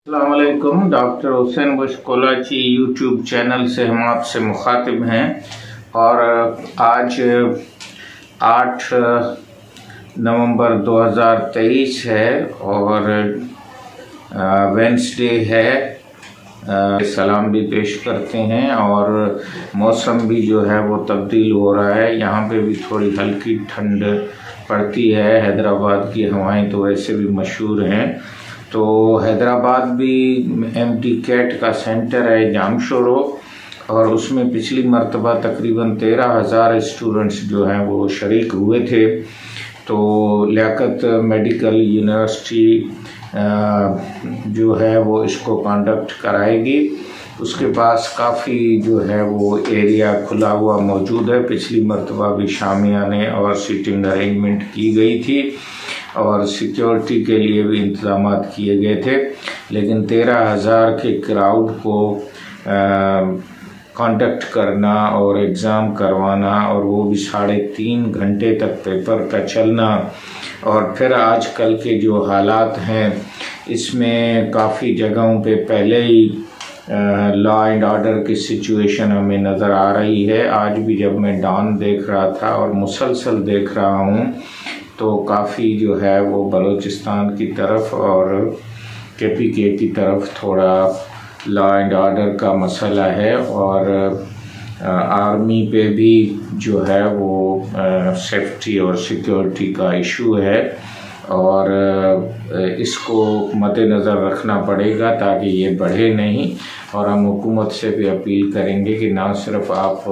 अस्सलाम वालेकुम। Doctor Hussain Bakhsh Kolachi YouTube channel से हम आपसे मुखातिब हैं और आज 8 नवंबर 2023 है और वेंसडे है। सलाम भी पेश करते हैं और मौसम भी जो है वो तब्दील हो रहा है। यहाँ पे भी थोड़ी हल्की ठंड पड़ती है। हैदराबाद की हवाएं तो वैसे भी मशहूर हैं, तो हैदराबाद भी एमडी कैट का सेंटर है जामशोरो और उसमें पिछली मर्तबा तकरीबन 13,000 स्टूडेंट्स जो हैं वो शरीक हुए थे। तो लियाकत मेडिकल यूनिवर्सिटी जो है वो इसको कंडक्ट कराएगी। उसके पास काफ़ी जो है वो एरिया खुला हुआ मौजूद है। पिछली मर्तबा भी शामियाने और सीटिंग अरेंजमेंट की गई थी और सिक्योरिटी के लिए भी इंतजाम किए गए थे, लेकिन 13,000 के क्राउड को कंडक्ट करना और एग्ज़ाम करवाना और वो भी 3.5 घंटे तक पेपर का चलना, और फिर आजकल के जो हालात हैं इसमें काफ़ी जगहों पे पहले ही लॉ एंड ऑर्डर की सिचुएशन हमें नज़र आ रही है। आज भी जब मैं डॉन देख रहा था और मुसलसल देख रहा हूँ तो काफ़ी जो है वो बलूचिस्तान की तरफ और केपीके की तरफ थोड़ा लॉ एंड ऑर्डर का मसला है और आर्मी पे भी जो है वो सेफ्टी और सिक्योरिटी का इशू है और इसको मद्देनज़र रखना पड़ेगा ताकि ये बढ़े नहीं। और हम हुकूमत से भी अपील करेंगे कि ना सिर्फ आप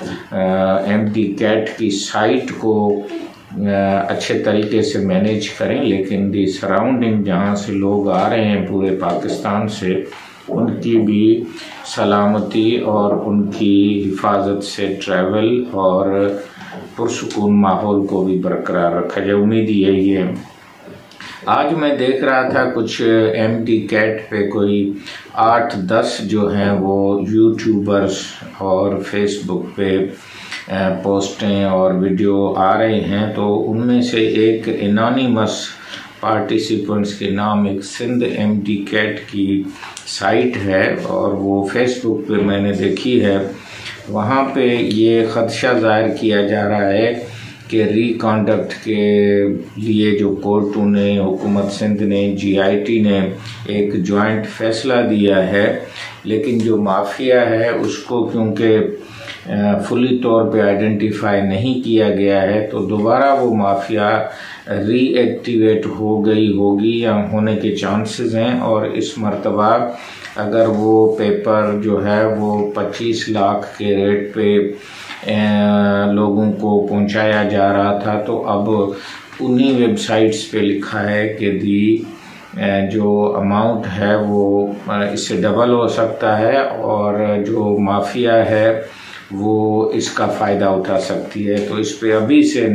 एमडी कैट की साइट को अच्छे तरीके से मैनेज करें, लेकिन दी सराउंडिंग जहाँ से लोग आ रहे हैं पूरे पाकिस्तान से उनकी भी सलामती और उनकी हिफाजत से ट्रैवल और पुरसुकून माहौल को भी बरकरार रखा जाए। उम्मीद यही है। आज मैं देख रहा था कुछ एमडी कैट पे कोई 8-10 जो हैं वो यूट्यूबर्स और फेसबुक पे पोस्टें और वीडियो आ रहे हैं, तो उनमें से एक एनोनिमस पार्टिसिपेंट्स के नाम एक सिंध एमडी कैट की साइट है और वो फेसबुक पे मैंने देखी है। वहाँ पे ये ख़दशा ज़ाहिर किया जा रहा है कि रिकॉन्डक्ट के लिए जो कोर्टों ने, हुकूमत सिंध ने, जीआईटी ने एक जॉइंट फैसला दिया है, लेकिन जो माफिया है उसको क्योंकि फुली तौर पे आइडेंटिफाई नहीं किया गया है तो दोबारा वो माफिया रीएक्टिवेट हो गई होगी या होने के चांसेस हैं। और इस मर्तबा अगर वो पेपर जो है वो 25 लाख के रेट पे लोगों को पहुंचाया जा रहा था, तो अब उन्हीं वेबसाइट्स पे लिखा है कि जो अमाउंट है वो इससे डबल हो सकता है और जो माफिया है वो इसका फ़ायदा उठा सकती है। तो इस पे अभी से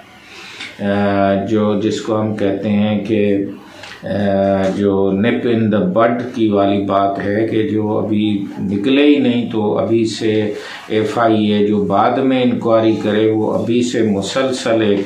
जो जिसको हम कहते हैं कि जो निप इन द बड की वाली बात है कि जो अभी निकले ही नहीं, तो अभी से FIA जो बाद में इंक्वायरी करे वो अभी से मुसलसल एक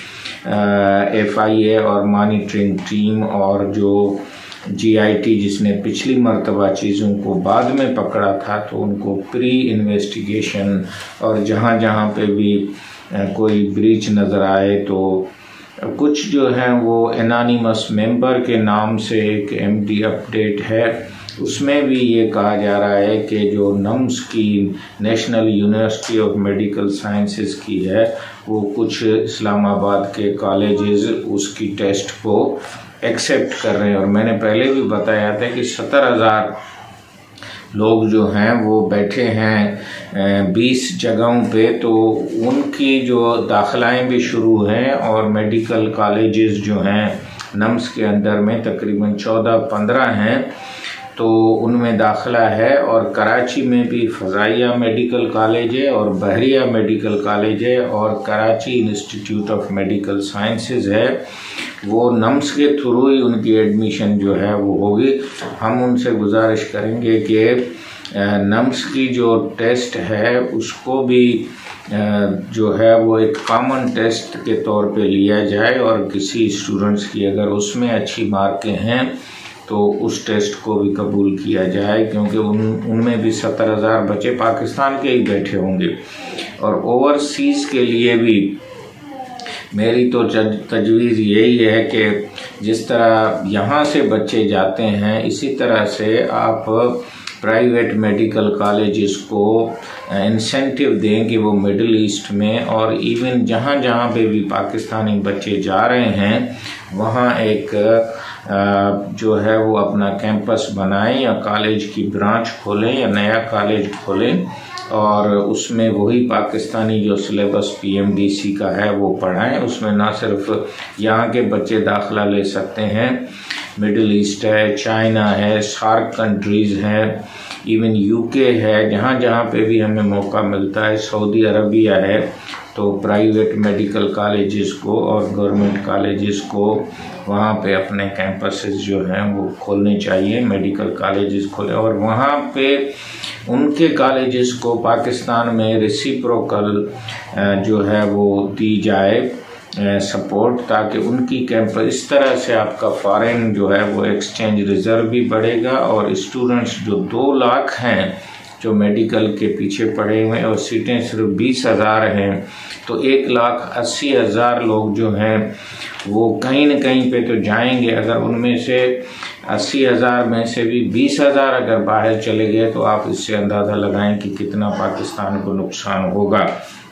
FIA और मॉनिटरिंग टीम और जो जीआईटी जिसने पिछली मर्तबा चीज़ों को बाद में पकड़ा था तो उनको प्री इन्वेस्टिगेशन और जहाँ जहाँ पे भी कोई ब्रीच नज़र आए तो कुछ जो है वो एनोनिमस मेंबर के नाम से एक एमडी अपडेट है, उसमें भी ये कहा जा रहा है कि जो नम्स की national university of medical sciences की है वो कुछ इस्लामाबाद के कॉलेजेस उसकी टेस्ट को एक्सेप्ट कर रहे हैं। और मैंने पहले भी बताया था कि 70,000 लोग जो हैं वो बैठे हैं 20 जगहों पे, तो उनकी जो दाखिलाएँ भी शुरू हैं और मेडिकल कॉलेजेस जो हैं नम्स के अंदर में तकरीबन 14-15 हैं, तो उनमें दाखिला है। और कराची में भी फ़ज़ाइया मेडिकल कॉलेज है और बहरिया मेडिकल कॉलेज है और Karachi institute of medical sciences है, वो नम्स के थ्रू ही उनकी एडमिशन जो है वो होगी। हम उनसे गुजारिश करेंगे कि नम्स की जो टेस्ट है उसको भी जो है वो एक कॉमन टेस्ट के तौर पे लिया जाए और किसी स्टूडेंट्स की अगर उसमें अच्छी मार्कें हैं तो उस टेस्ट को भी कबूल किया जाए, क्योंकि उनमें भी 70,000 बच्चे पाकिस्तान के ही बैठे होंगे। और ओवरसीज़ के लिए भी मेरी तो तजवीज़ यही है कि जिस तरह यहाँ से बच्चे जाते हैं, इसी तरह से आप प्राइवेट मेडिकल कॉलेजेस को इंसेंटिव दें कि वो मिडिल ईस्ट में और इवन जहाँ जहाँ पे भी पाकिस्तानी बच्चे जा रहे हैं वहाँ एक जो है वो अपना कैंपस बनाएं या कॉलेज की ब्रांच खोलें या नया कॉलेज खोलें और उसमें वही पाकिस्तानी जो सिलेबस PMDC का है वो पढ़ाएं। उसमें ना सिर्फ यहाँ के बच्चे दाखिला ले सकते हैं, मिडिल ईस्ट है, चाइना है, सार्क कंट्रीज़ हैं, इवन UK है, जहाँ जहाँ पे भी हमें मौका मिलता है, सऊदी अरबिया है, तो प्राइवेट मेडिकल कॉलेजेस को और गवर्नमेंट कॉलेजेस को वहाँ पे अपने कैंपसेस जो हैं वो खोलने चाहिए, मेडिकल कॉलेजेस खोले और वहाँ पे उनके कॉलेजेस को पाकिस्तान में रेसिप्रोकल जो है वो दी जाए सपोर्ट, ताकि उनकी कैंपस इस तरह से आपका फॉरेन जो है वो एक्सचेंज रिजर्व भी बढ़ेगा और स्टूडेंट्स जो 2 लाख हैं जो मेडिकल के पीछे पड़े हुए हैं और सीटें सिर्फ 20,000 हैं, तो 1,80,000 लोग जो हैं वो कहीं न कहीं पे तो जाएंगे। अगर उनमें से 80,000 में से भी 20,000 अगर बाहर चले गए तो आप इससे अंदाज़ा लगाएं कि कितना पाकिस्तान को नुकसान होगा।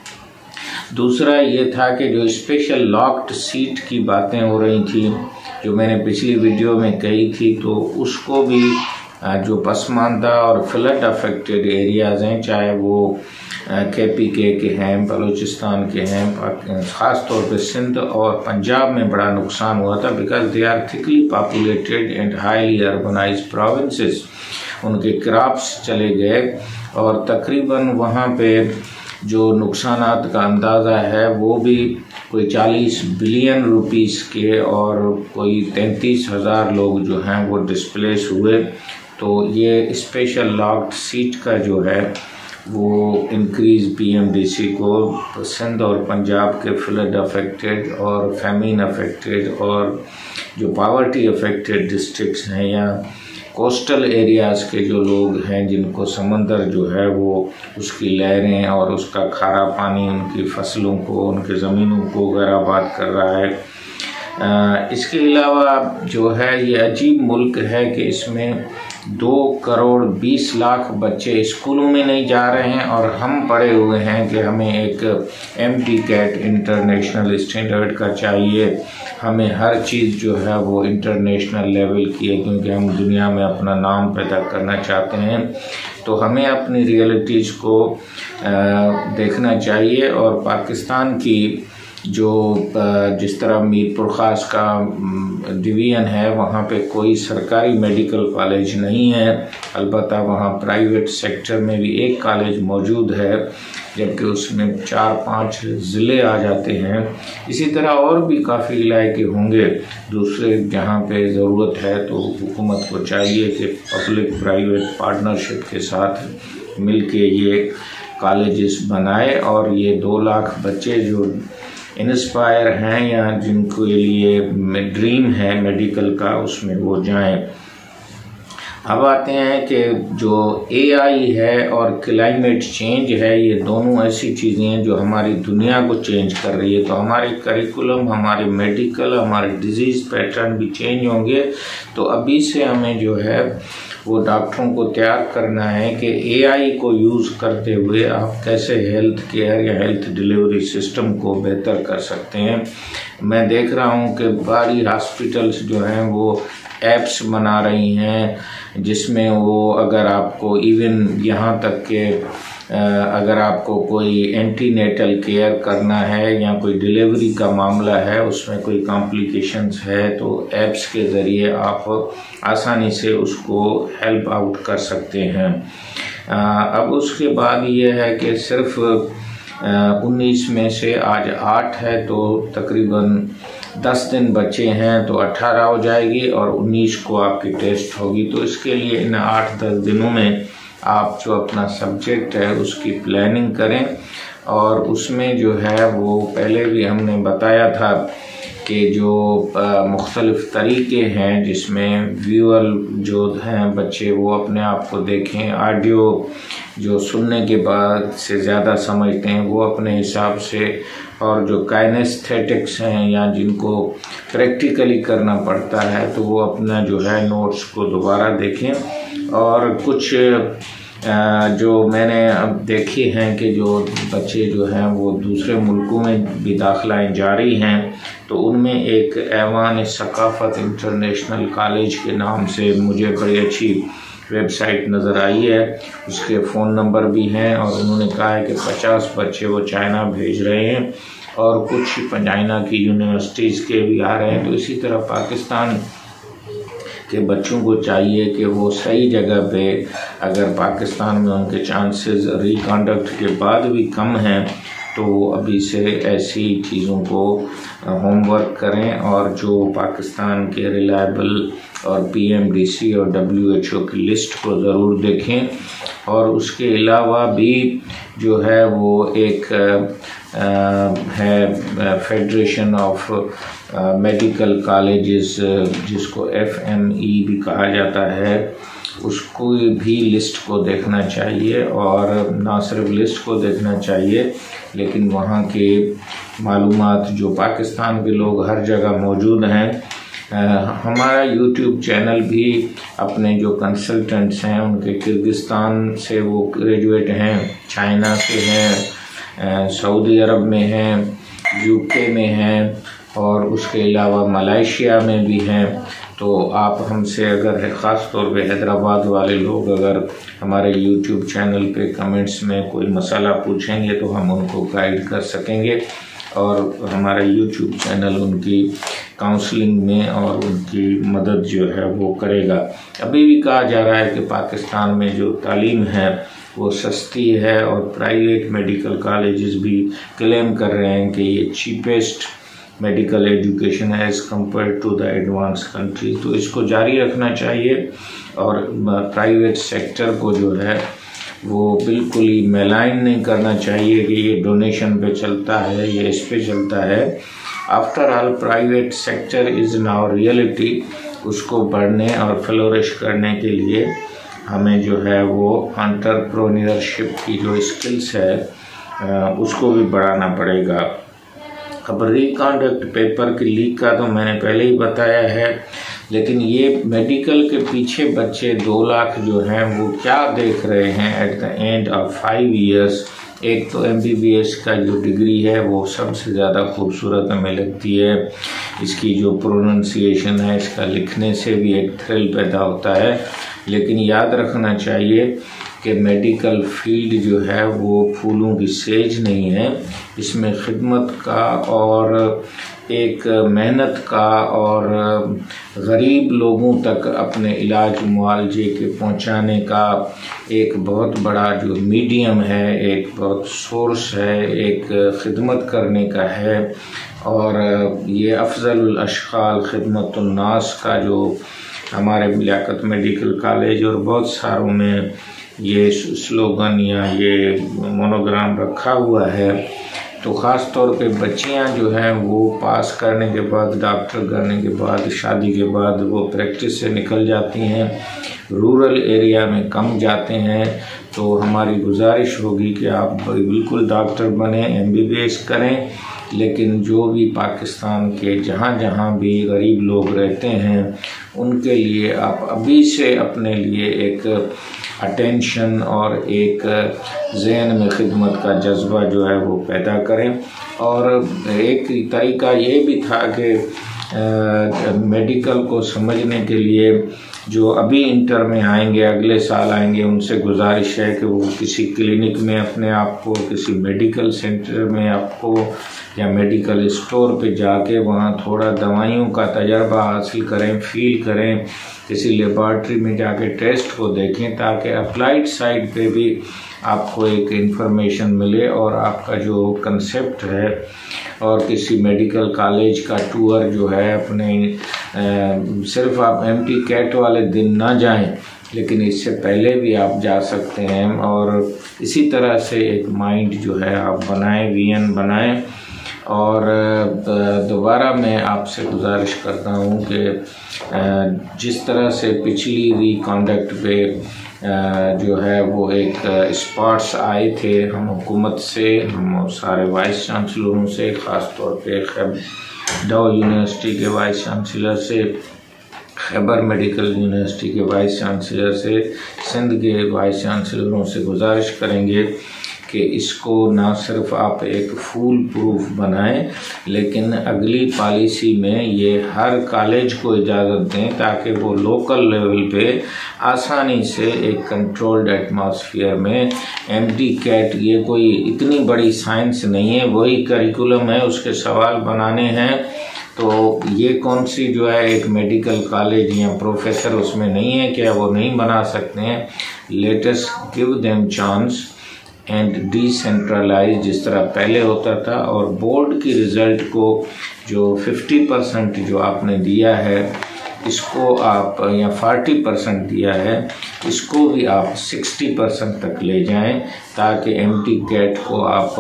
दूसरा ये था कि जो स्पेशल लॉक्ड सीट की बातें हो रही थी जो मैंने पिछली वीडियो में कही थी, तो उसको भी जो पसमानदा और फ्लड अफेक्टेड एरियाज़ हैं, चाहे वो KPK के हैं, बलूचिस्तान के हैं, ख़ास तौर पे सिंध और पंजाब में बड़ा नुकसान हुआ था, because they are thickly populated and highly urbanised provinces. उनके क्रॉप्स चले गए और तकरीबन वहाँ पे जो नुकसानात का अंदाज़ा है वो भी कोई 40 बिलियन रुपीस के और कोई 33,000 लोग जो हैं वो डिस्प्लेस हुए। तो ये स्पेशल लॉक्ड सीट का जो है वो इंक्रीज़ PMDC को सिंध और पंजाब के फ्लड अफेक्टेड और फैमिन अफेक्टेड और जो पावर्टी अफेक्टेड डिस्ट्रिक्ट्स हैं या कोस्टल एरियाज़ के जो लोग हैं जिनको समंदर जो है वो उसकी लहरें और उसका खारा पानी उनकी फसलों को, उनके ज़मीनों को बर्बाद कर रहा है। इसके अलावा जो है ये अजीब मुल्क है कि इसमें 2,20,00,000 बच्चे स्कूलों में नहीं जा रहे हैं और हम पढ़े हुए हैं कि हमें एक MTCAT इंटरनेशनल स्टैंडर्ड का चाहिए, हमें हर चीज़ जो है वो इंटरनेशनल लेवल की है, क्योंकि हम दुनिया में अपना नाम पैदा करना चाहते हैं। तो हमें अपनी रियलिटीज़ को देखना चाहिए और पाकिस्तान की जो जिस तरह मीरपुर ख़ास का डिवीज़न है वहाँ पे कोई सरकारी मेडिकल कॉलेज नहीं है, अलबत्ता वहाँ प्राइवेट सेक्टर में भी एक कॉलेज मौजूद है, जबकि उसमें 4-5 ज़िले आ जाते हैं। इसी तरह और भी काफ़ी इलाके होंगे दूसरे जहाँ पे ज़रूरत है, तो हुकूमत को चाहिए कि पब्लिक प्राइवेट पार्टनरशिप के साथ मिलके ये कॉलेजेस बनाए और ये 2 लाख बच्चे जो इंस्पायर हैं या जिनको लिए ड्रीम है मेडिकल का उसमें वो जाएं। अब आते हैं कि जो AI है और क्लाइमेट चेंज है, ये दोनों ऐसी चीज़ें हैं जो हमारी दुनिया को चेंज कर रही है। तो हमारे करिकुलम, हमारे मेडिकल, हमारे डिजीज़ पैटर्न भी चेंज होंगे। तो अभी से हमें जो है वो डॉक्टरों को तैयार करना है कि AI को यूज़ करते हुए आप कैसे हेल्थ केयर या हेल्थ डिलीवरी सिस्टम को बेहतर कर सकते हैं। मैं देख रहा हूँ कि बड़ी हॉस्पिटल्स जो हैं वो ऐप्स बना रही हैं जिसमें वो अगर आपको इवन यहाँ तक के अगर आपको कोई एंटीनेटल केयर करना है या कोई डिलीवरी का मामला है, उसमें कोई कॉम्प्लिकेशंस है, तो ऐप्स के ज़रिए आप आसानी से उसको हेल्प आउट कर सकते हैं। अब उसके बाद ये है कि सिर्फ 19 में से आज 8 है, तो तकरीबन 10 दिन बचे हैं, तो 18 हो जाएगी और 19 को आपकी टेस्ट होगी। तो इसके लिए इन 8-10 दिनों में आप जो अपना सब्जेक्ट है उसकी प्लानिंग करें और उसमें जो है वो पहले भी हमने बताया था के जो मुख्तलिफ़ तरीक़े हैं जिसमें व्यूअर जो हैं बच्चे वो अपने आप को देखें, ऑडियो जो सुनने के बाद से ज़्यादा समझते हैं वो अपने हिसाब से, और जो काइनेस्थेटिक्स हैं या जिनको प्रैक्टिकली करना पड़ता है तो वो अपना जो है नोट्स को दोबारा देखें। और कुछ जो मैंने अब देखी हैं कि जो बच्चे जो हैं वो दूसरे मुल्कों में भी दाखिलाएँ जारी हैं, तो उनमें एक ऐवान सकाफ़त इंटरनेशनल कॉलेज के नाम से मुझे बड़ी अच्छी वेबसाइट नज़र आई है, उसके फ़ोन नंबर भी हैं, और उन्होंने कहा है कि 50 बच्चे वो चाइना भेज रहे हैं और कुछ चाइना की यूनिवर्सिटीज़ के भी आ रहे हैं। तो इसी तरह पाकिस्तान के बच्चों को चाहिए कि वो सही जगह पे, अगर पाकिस्तान में उनके चांसेस रिकंडक्ट के बाद भी कम हैं, तो वो अभी से ऐसी चीज़ों को होमवर्क करें और जो पाकिस्तान के रिलायबल और PMDC और WHO की लिस्ट को ज़रूर देखें। और उसके अलावा भी जो है वो एक है फेडरेशन ऑफ मेडिकल कॉलेजेस, जिसको FME भी कहा जाता है, उसको भी लिस्ट को देखना चाहिए। और ना सिर्फ लिस्ट को देखना चाहिए लेकिन वहाँ के मालूमात जो पाकिस्तान के लोग हर जगह मौजूद हैं। हमारा YouTube चैनल भी अपने जो कंसल्टेंट्स हैं उनके किर्गिस्तान से वो ग्रेजुएट हैं, चाइना से हैं, सऊदी अरब में हैं, UK में हैं, और उसके अलावा मलेशिया में भी हैं। तो आप हमसे अगर ख़ास तौर पे हैदराबाद वाले लोग अगर हमारे YouTube चैनल पे कमेंट्स में कोई मसला पूछेंगे तो हम उनको गाइड कर सकेंगे, और हमारा YouTube चैनल उनकी काउंसलिंग में और उनकी मदद जो है वो करेगा। अभी भी कहा जा रहा है कि पाकिस्तान में जो तालीम है वो सस्ती है, और प्राइवेट मेडिकल कॉलेजेस भी क्लेम कर रहे हैं कि ये चीपेस्ट मेडिकल एजुकेशन है as compare to the advance country. तो इसको जारी रखना चाहिए, और प्राइवेट सेक्टर को जो है वो बिल्कुल ही मेलाइन नहीं करना चाहिए कि ये डोनेशन पे चलता है, ये इस पे चलता है। After all private sector is now reality. उसको बढ़ने और फ्लोरिश करने के लिए हमें जो है वो एंटरप्रेन्योरशिप की जो स्किल्स है उसको भी बढ़ाना पड़ेगा। अब रिकंडक्ट पेपर की लीक का तो मैंने पहले ही बताया है, लेकिन ये मेडिकल के पीछे बच्चे 2 लाख जो हैं वो क्या देख रहे हैं at the end of 5 years. एक तो MBBS का जो डिग्री है वो सबसे ज़्यादा खूबसूरत हमें लगती है, इसकी जो प्रोनंसिएशन है, इसका लिखने से भी एक थ्रिल पैदा होता है। लेकिन याद रखना चाहिए कि मेडिकल फील्ड जो है वो फूलों की सेज नहीं है, इसमें खिदमत का और एक मेहनत का और गरीब लोगों तक अपने इलाज मुआवजे के पहुंचाने का एक बहुत बड़ा जो मीडियम है, एक बहुत सोर्स है, एक खिदमत करने का है। और ये अफजल अशकाल खिदमतुन्नास का जो हमारे लियाकत मेडिकल कॉलेज और बहुत सारों में ये स्लोगन या ये मोनोग्राम रखा हुआ है। तो ख़ास तौर पे बच्चियां जो हैं वो पास करने के बाद, डॉक्टर करने के बाद, शादी के बाद वो प्रैक्टिस से निकल जाती हैं, रूरल एरिया में कम जाते हैं। तो हमारी गुजारिश होगी कि आप बिल्कुल डॉक्टर बने, MBBS करें, लेकिन जो भी पाकिस्तान के जहाँ जहाँ भी गरीब लोग रहते हैं उनके लिए आप अभी से अपने लिए एक अटेंशन और एक ज़हन में खिदमत का जज्बा जो है वो पैदा करें। और एक तरीका ये भी था कि मेडिकल को समझने के लिए जो अभी इंटर में आएंगे, अगले साल आएंगे, उनसे गुजारिश है कि वो किसी क्लिनिक में अपने आप को, किसी मेडिकल सेंटर में आपको या मेडिकल स्टोर पे जाके वहाँ थोड़ा दवाइयों का तजर्बा हासिल करें, फील करें, किसी लेबॉर्ट्री में जाके टेस्ट को देखें, ताकि अप्लाइड साइड पे भी आपको एक इन्फॉर्मेशन मिले और आपका जो कंसेप्ट है। और किसी मेडिकल कॉलेज का टूर जो है अपने सिर्फ आप MT-CAT वाले दिन ना जाएं, लेकिन इससे पहले भी आप जा सकते हैं। और इसी तरह से एक माइंड जो है आप बनाएं, VN बनाएं। और दोबारा मैं आपसे गुजारिश करता हूँ कि जिस तरह से पिछली रिकॉन्डक्ट पे जो है वो एक स्पॉट्स आए थे हम हुकूमत से, हम सारे वाइस चांसलरों से, ख़ास तौर पे डॉ यूनिवर्सिटी के वाइस चांसलर से, खैबर मेडिकल यूनिवर्सिटी के वाइस चांसलर से, सिंध के वाइस चांसलरों से गुजारिश करेंगे कि इसको ना सिर्फ आप एक फूल प्रूफ बनाएं, लेकिन अगली पॉलिसी में ये हर कॉलेज को इजाज़त दें ताकि वो लोकल लेवल पे आसानी से एक कंट्रोल्ड एटमॉस्फेयर में एमडी कैट, ये कोई इतनी बड़ी साइंस नहीं है, वही करिकुलम है, उसके सवाल बनाने हैं। तो ये कौन सी जो है एक मेडिकल कॉलेज या प्रोफेसर उसमें नहीं है, क्या वो नहीं बना सकते हैं? Latest give them chance and decentralise जिस तरह पहले होता था। और बोर्ड की रिज़ल्ट को जो 50% जो आपने दिया है इसको आप, या 40% दिया है, इसको भी आप 60% तक ले जाएं ताकि एमटी कैट को आप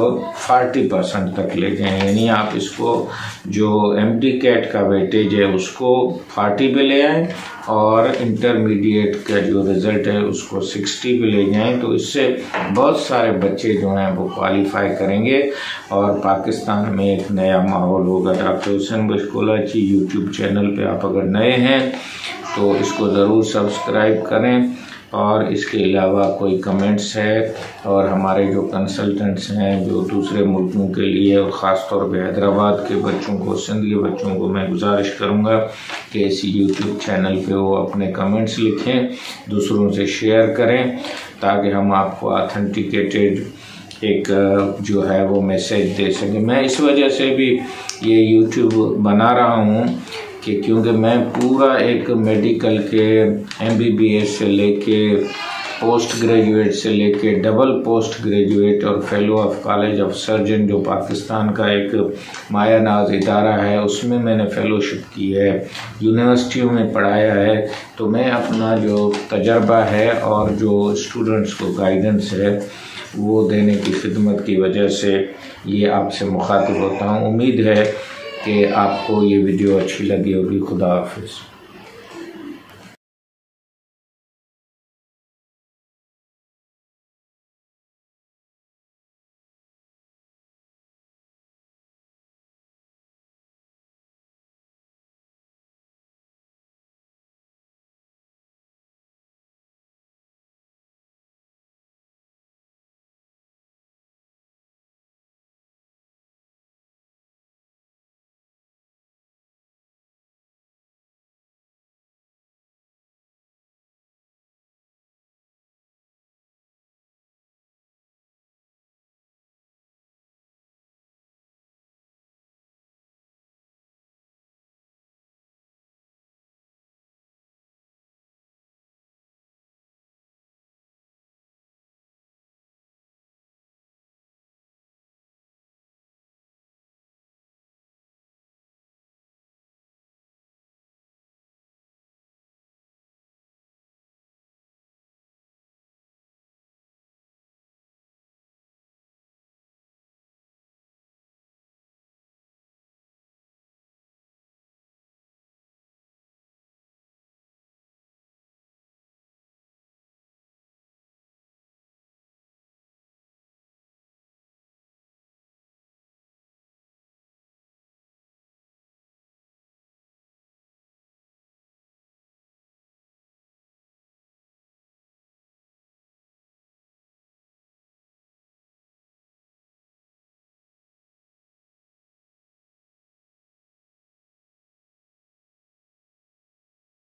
40% तक ले जाएं। यानी आप इसको जो एमटी कैट का वेटेज है उसको 40 पे ले आएँ और इंटरमीडिएट का जो रिज़ल्ट है उसको 60 पे ले जाएं। तो इससे बहुत सारे बच्चे जो हैं वो क्वालिफाई करेंगे और पाकिस्तान में एक नया माहौल होगा। Doctor Hussain Bakhsh Kolachi YouTube channel पे आप अगर नए हैं तो इसको ज़रूर सब्सक्राइब करें। और इसके अलावा कोई कमेंट्स है, और हमारे जो कंसल्टेंट्स हैं जो दूसरे मुल्कों के लिए और ख़ास तौर पे हैदराबाद के बच्चों को, सिंध के बच्चों को मैं गुजारिश करूंगा कि इसी यूट्यूब चैनल पे वो अपने कमेंट्स लिखें, दूसरों से शेयर करें ताकि हम आपको ऑथेंटिकेटेड एक जो है वो मैसेज दे सकें। मैं इस वजह से भी ये यूट्यूब बना रहा हूँ कि क्योंकि मैं पूरा एक मेडिकल के MBBS से लेके पोस्ट ग्रेजुएट से लेके डबल पोस्ट ग्रेजुएट और fellow of college of surgeon जो पाकिस्तान का एक माया नाज इदारा है उसमें मैंने फेलोशिप की है, यूनिवर्सिटियों में पढ़ाया है। तो मैं अपना जो तजर्बा है और जो स्टूडेंट्स को गाइडेंस है वो देने की खिदमत की वजह से ये आपसे मुखातिब होता हूँ। उम्मीद है कि आपको ये वीडियो अच्छी लगी होगी। खुदा हाफिज़।